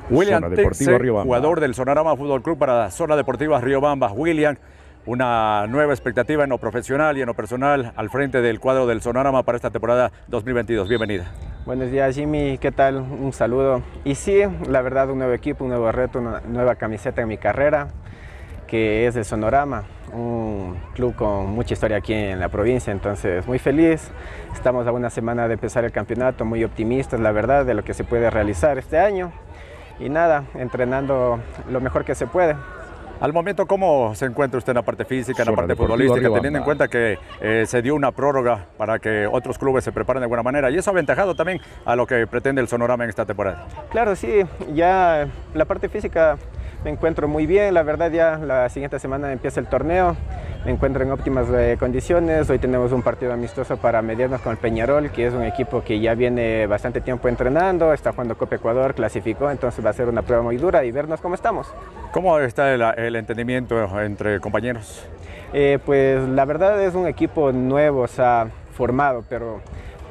William Zona Deportiva Tixe, Riobamba. jugador del Sonorama Fútbol Club para Zona Deportiva Riobamba. William, una nueva expectativa en lo profesional y en lo personal al frente del cuadro del Sonorama para esta temporada 2022. Bienvenida. Buenos días, Jimmy, ¿qué tal? Un saludo. Y sí, la verdad, un nuevo equipo, un nuevo reto, una nueva camiseta en mi carrera, que es el Sonorama, un club con mucha historia aquí en la provincia, entonces muy feliz. Estamos a una semana de empezar el campeonato, muy optimistas, la verdad, de lo que se puede realizar este año. Y nada, entrenando lo mejor que se puede. Al momento, ¿cómo se encuentra usted en la parte física, en la Zona parte Deportiva futbolística, Riobamba. teniendo en cuenta que se dio una prórroga para que otros clubes se preparen de buena manera? Y eso ha aventajado también a lo que pretende el Sonorama en esta temporada. Claro, sí, ya la parte física me encuentro muy bien, la verdad ya la siguiente semana empieza el torneo, me encuentro en óptimas condiciones. Hoy tenemos un partido amistoso para medirnos con el Peñarol, que es un equipo que ya viene bastante tiempo entrenando, está jugando Copa Ecuador, clasificó, entonces va a ser una prueba muy dura y vernos cómo estamos. ¿Cómo está el entendimiento entre compañeros? Pues la verdad es un equipo nuevo, o sea, formado, pero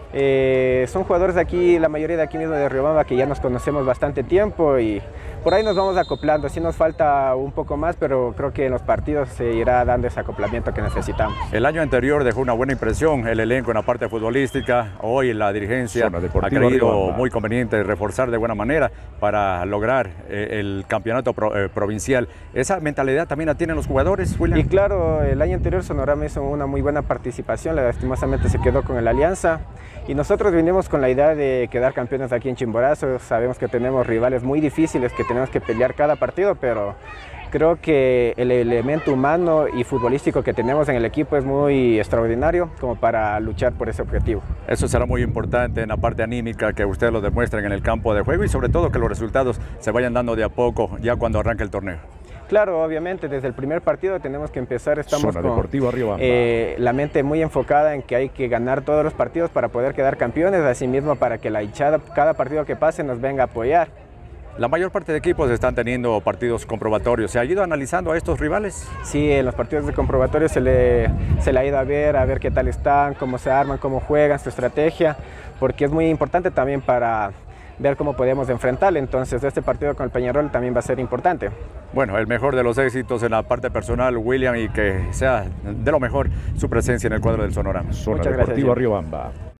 son jugadores de aquí, la mayoría de aquí mismo de Riobamba, que ya nos conocemos bastante tiempo y por ahí nos vamos acoplando. Sí nos falta un poco más, pero creo que en los partidos se irá dando ese acoplamiento que necesitamos. El año anterior dejó una buena impresión el elenco en la parte futbolística. Hoy la dirigencia Zona ha Deportiva creído Riobamba. muy conveniente reforzar de buena manera para lograr el campeonato provincial. ¿Esa mentalidad también la tienen los jugadores, William? Y claro, el año anterior Sonorama hizo una muy buena participación, lastimosamente se quedó con el Alianza. Y nosotros vinimos con la idea de quedar campeones aquí en Chimborazo. Sabemos que tenemos rivales muy difíciles, que tenemos que pelear cada partido, pero creo que el elemento humano y futbolístico que tenemos en el equipo es muy extraordinario como para luchar por ese objetivo. Eso será muy importante en la parte anímica, que ustedes lo demuestren en el campo de juego y sobre todo que los resultados se vayan dando de a poco ya cuando arranque el torneo. Claro, obviamente, desde el primer partido tenemos que empezar, estamos Zona con Deportiva Riobamba. la mente muy enfocada en que hay que ganar todos los partidos para poder quedar campeones, asimismo para que la hinchada, cada partido que pase, nos venga a apoyar. La mayor parte de equipos están teniendo partidos comprobatorios. ¿Se ha ido analizando a estos rivales? Sí, en los partidos de comprobatorio se le ha ido a ver qué tal están, cómo se arman, cómo juegan, su estrategia, porque es muy importante también para ver cómo podemos enfrentarle. Entonces este partido con el Peñarol también va a ser importante. Bueno, el mejor de los éxitos en la parte personal, William, y que sea de lo mejor su presencia en el cuadro del Sonorama. Zona Muchas gracias, Deportiva Jimmy. Riobamba.